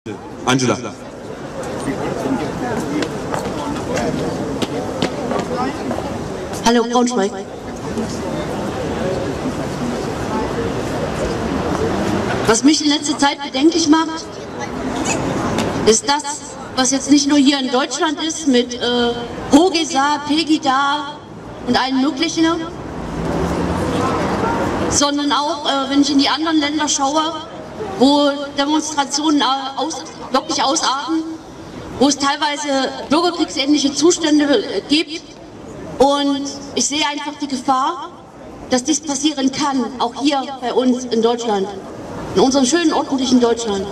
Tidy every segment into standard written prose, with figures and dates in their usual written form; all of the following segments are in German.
Angela. Hallo Braunschweig. Was mich in letzter Zeit bedenklich macht, ist das, was jetzt nicht nur hier in Deutschland ist mit Hogesa, Pegida und allen möglichen, sondern auch, wenn ich in die anderen Länder schaue, wo Demonstrationen wirklich ausarten, wo es teilweise bürgerkriegsähnliche Zustände gibt. Und ich sehe einfach die Gefahr, dass dies passieren kann, auch hier bei uns in Deutschland, in unserem schönen, ordentlichen Deutschland.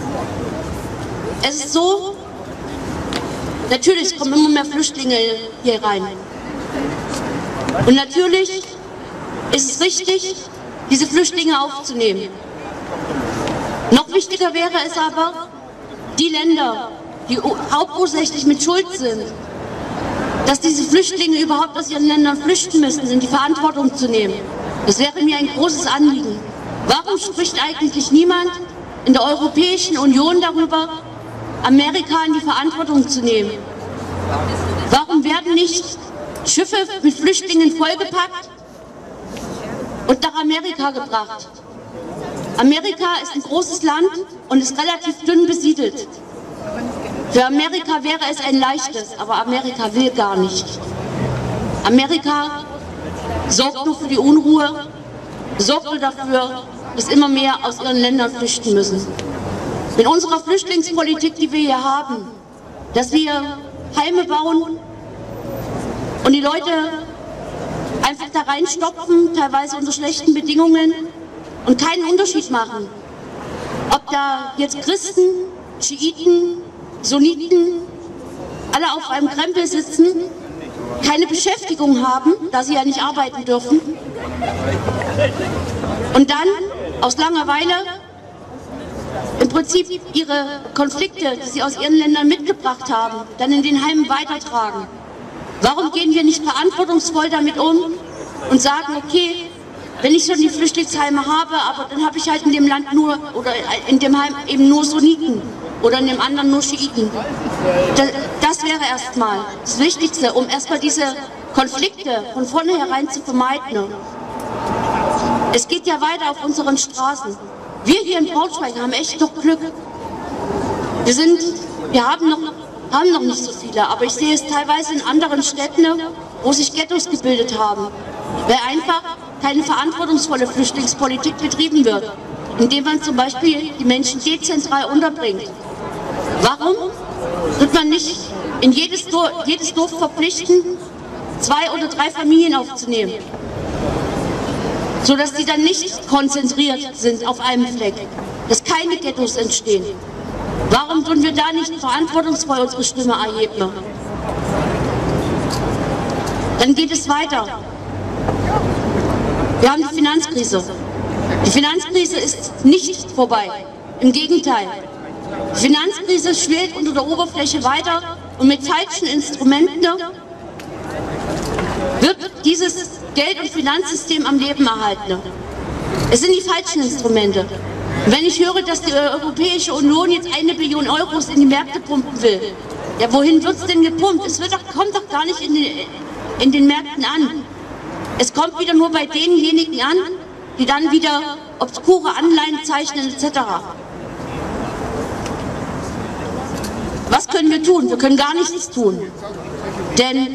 Es ist so, natürlich kommen immer mehr Flüchtlinge hier rein. Und natürlich ist es richtig, diese Flüchtlinge aufzunehmen. Noch wichtiger wäre es aber, die Länder, die hauptursächlich mit Schuld sind, dass diese Flüchtlinge überhaupt aus ihren Ländern flüchten müssen, in die Verantwortung zu nehmen. Das wäre mir ein großes Anliegen. Warum spricht eigentlich niemand in der Europäischen Union darüber, Amerika in die Verantwortung zu nehmen? Warum werden nicht Schiffe mit Flüchtlingen vollgepackt und nach Amerika gebracht? Amerika ist ein großes Land und ist relativ dünn besiedelt. Für Amerika wäre es ein leichtes, aber Amerika will gar nicht. Amerika sorgt nur für die Unruhe, sorgt nur dafür, dass immer mehr aus ihren Ländern flüchten müssen. In unserer Flüchtlingspolitik, die wir hier haben, dass wir Heime bauen und die Leute einfach da reinstopfen, teilweise unter schlechten Bedingungen, und keinen Unterschied machen, ob da jetzt Christen, Schiiten, Sunniten, alle auf einem Krempel sitzen, keine Beschäftigung haben, da sie ja nicht arbeiten dürfen, und dann aus Langeweile im Prinzip ihre Konflikte, die sie aus ihren Ländern mitgebracht haben, dann in den Heimen weitertragen. Warum gehen wir nicht verantwortungsvoll damit um und sagen, okay, wenn ich schon die Flüchtlingsheime habe, aber dann habe ich halt in dem Land nur, oder in dem Heim eben nur Sunniten oder in dem anderen nur Schiiten. Das wäre erstmal das Wichtigste, um erstmal diese Konflikte von vornherein zu vermeiden. Es geht ja weiter auf unseren Straßen. Wir hier in Braunschweig haben echt noch Glück. Wir haben noch nicht so viele, aber ich sehe es teilweise in anderen Städten, wo sich Ghettos gebildet haben, weil einfach keine verantwortungsvolle Flüchtlingspolitik betrieben wird, indem man zum Beispiel die Menschen dezentral unterbringt. Warum wird man nicht in jedes Dorf verpflichten, 2 oder 3 Familien aufzunehmen, sodass die dann nicht konzentriert sind auf einem Fleck, dass keine Ghettos entstehen? Warum tun wir da nicht verantwortungsvoll unsere Stimme erheben? Dann geht es weiter. Wir haben die Finanzkrise. Die Finanzkrise ist nicht vorbei. Im Gegenteil. Die Finanzkrise schwelt unter der Oberfläche weiter und mit falschen Instrumenten wird dieses Geld- und Finanzsystem am Leben erhalten. Es sind die falschen Instrumente. Und wenn ich höre, dass die Europäische Union jetzt 1 Billion Euros in die Märkte pumpen will, ja, wohin wird es denn gepumpt? Kommt doch gar nicht in den Märkten an. Es kommt wieder nur bei denjenigen an, die dann wieder obskure Anleihen zeichnen etc. Was können wir tun? Wir können gar nichts tun. Denn,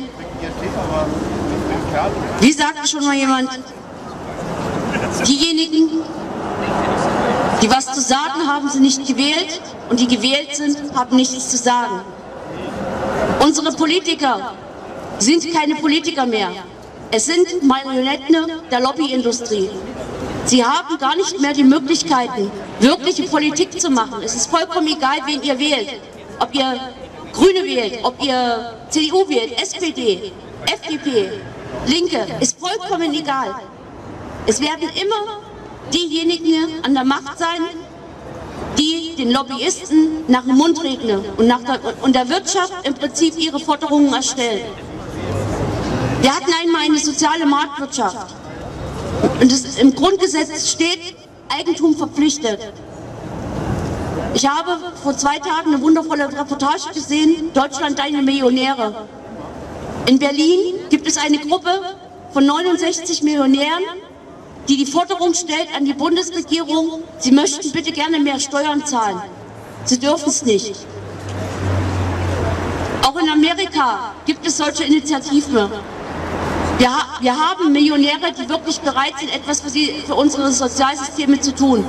wie sagte schon mal jemand, diejenigen, die was zu sagen haben, sind nicht gewählt, und die gewählt sind, haben nichts zu sagen. Unsere Politiker sind keine Politiker mehr. Es sind Marionetten der Lobbyindustrie. Sie haben gar nicht mehr die Möglichkeiten, wirkliche Politik zu machen. Es ist vollkommen egal, wen ihr wählt. Ob ihr Grüne wählt, ob ihr CDU wählt, SPD, FDP, Linke, ist vollkommen egal. Es werden immer diejenigen an der Macht sein, die den Lobbyisten nach dem Mund reden und der Wirtschaft im Prinzip ihre Forderungen erstellen. Wir hatten einmal eine soziale Marktwirtschaft und im Grundgesetz steht, Eigentum verpflichtet. Ich habe vor 2 Tagen eine wundervolle Reportage gesehen, Deutschland, deine Millionäre. In Berlin gibt es eine Gruppe von 69 Millionären, die Forderung stellt an die Bundesregierung, sie möchten bitte gerne mehr Steuern zahlen. Sie dürfen es nicht. Auch in Amerika gibt es solche Initiativen. Wir haben Millionäre, die wirklich bereit sind, etwas für unsere Sozialsysteme zu tun.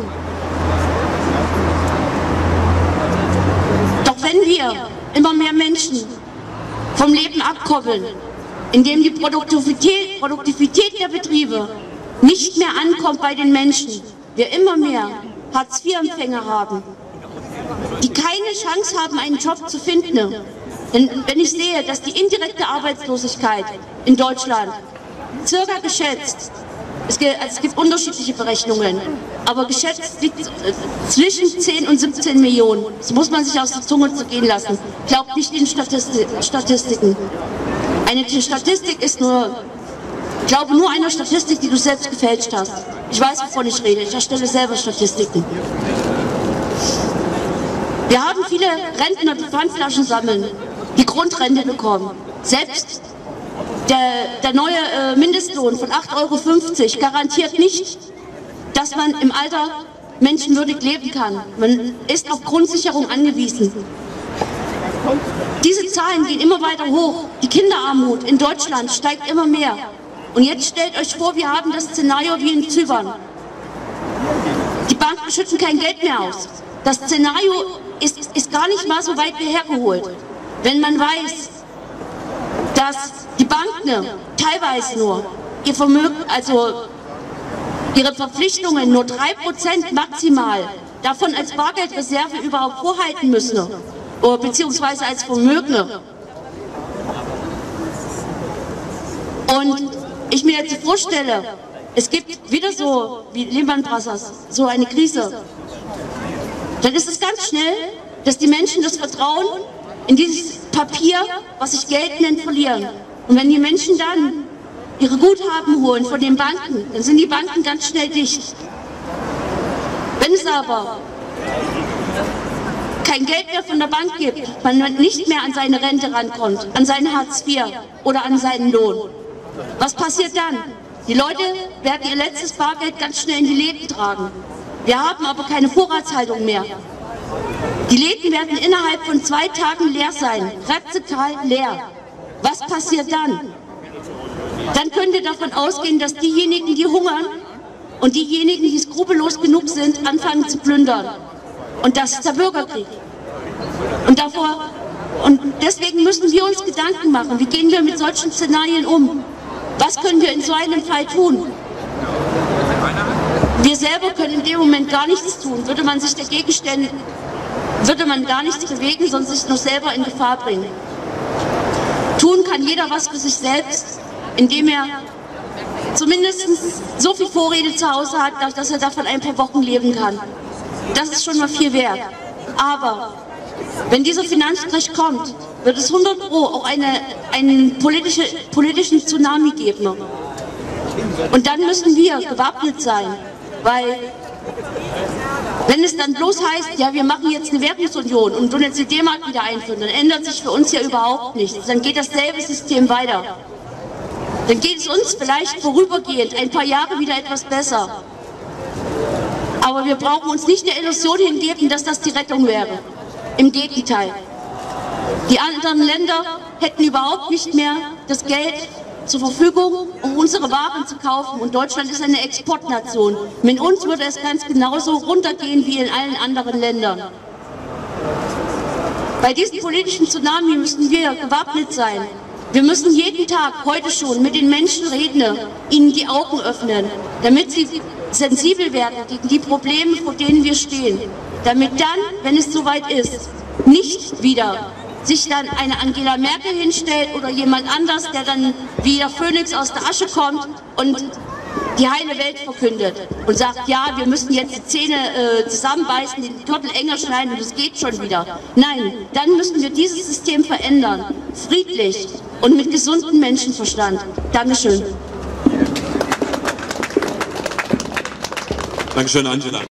Doch wenn wir immer mehr Menschen vom Leben abkoppeln, indem die Produktivität der Betriebe nicht mehr ankommt bei den Menschen, wir immer mehr Hartz-IV-Empfänger haben, die keine Chance haben, einen Job zu finden. Denn wenn ich sehe, dass die indirekte Arbeitslosigkeit in Deutschland circa geschätzt, es gibt unterschiedliche Berechnungen, aber geschätzt liegt zwischen 10 und 17 Millionen. Das muss man sich aus der Zunge zergehen lassen. Glaubt nicht den Statistiken. Eine Statistik ist glaube nur einer Statistik, die du selbst gefälscht hast. Ich weiß, wovon ich rede. Ich erstelle selber Statistiken. Wir haben viele Rentner, die Pfandflaschen sammeln, die Grundrente bekommen. Selbst der neue Mindestlohn von 8,50 € garantiert nicht, dass man im Alter menschenwürdig leben kann. Man ist auf Grundsicherung angewiesen. Diese Zahlen gehen immer weiter hoch. Die Kinderarmut in Deutschland steigt immer mehr. Und jetzt stellt euch vor, wir haben das Szenario wie in Zypern. Die Banken schütten kein Geld mehr aus. Das Szenario ist gar nicht mal so weit hergeholt. Wenn man weiß, dass die Banken teilweise nur ihr Vermögen, also ihre Verpflichtungen nur 3% maximal davon als Bargeldreserve überhaupt vorhalten müssen, beziehungsweise als Vermögen. Und ich mir jetzt vorstelle, es gibt wieder so wie Lehman Brothers, so eine Krise, dann ist es ganz schnell, dass die Menschen das Vertrauen in dieses Papier, was sich Geld nennt, verlieren. Und wenn die Menschen dann ihre Guthaben holen von den Banken, dann sind die Banken ganz schnell dicht. Wenn es aber kein Geld mehr von der Bank gibt, man nicht mehr an seine Rente rankommt, an seine Hartz IV oder an seinen Lohn, was passiert dann? Die Leute werden ihr letztes Bargeld ganz schnell in die Läden tragen. Wir haben aber keine Vorratshaltung mehr. Die Läden werden innerhalb von 2 Tagen leer sein, radikal leer. Was passiert dann? Dann könnt ihr davon ausgehen, dass diejenigen, die hungern und diejenigen, die skrupellos genug sind, anfangen zu plündern. Und das ist der Bürgerkrieg. Und deswegen müssen wir uns Gedanken machen, wie gehen wir mit solchen Szenarien um? Was können wir in so einem Fall tun? Wir selber können in dem Moment gar nichts tun. Würde man sich dagegen stellen, würde man gar nichts bewegen, sondern sich nur selber in Gefahr bringen. Tun kann jeder was für sich selbst, indem er zumindest so viel Vorräte zu Hause hat, dass er davon ein paar Wochen leben kann. Das ist schon mal viel wert. Aber wenn dieser Finanzcrash kommt, wird es 100% auch einen politischen Tsunami geben. Und dann müssen wir gewappnet sein, weil wenn es dann bloß heißt, ja, wir machen jetzt eine Währungsunion und tun jetzt die D-Mark wieder einführen, dann ändert sich für uns ja überhaupt nichts. Dann geht dasselbe System weiter. Dann geht es uns vielleicht vorübergehend ein paar Jahre wieder etwas besser. Aber wir brauchen uns nicht der Illusion hingeben, dass das die Rettung wäre. Im Gegenteil. Die anderen Länder hätten überhaupt nicht mehr das Geld zur Verfügung, um unsere Waren zu kaufen. Und Deutschland ist eine Exportnation. Mit uns würde es ganz genauso runtergehen wie in allen anderen Ländern. Bei diesem politischen Tsunami müssen wir gewappnet sein. Wir müssen jeden Tag, heute schon, mit den Menschen reden, ihnen die Augen öffnen, damit sie sensibel werden gegen die Probleme, vor denen wir stehen. Damit dann, wenn es soweit ist, nicht wieder sich dann eine Angela Merkel hinstellt oder jemand anders, der dann wie der Phönix aus der Asche kommt und die heile Welt verkündet und sagt, ja, wir müssen jetzt die Zähne zusammenbeißen, den Gürtel enger schneiden und es geht schon wieder. Nein, dann müssen wir dieses System verändern, friedlich und mit gesundem Menschenverstand. Dankeschön. Dankeschön, Angela.